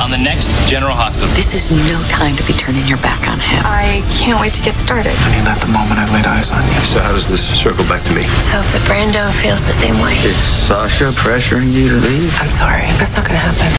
on the next General Hospital. This is no time to be turning your back on him. I can't wait to get started. I knew that the moment I laid eyes on you. So how does this circle back to me? Let's hope that Brando feels the same way. Is Sasha pressuring you to leave? I'm sorry. That's not gonna happen.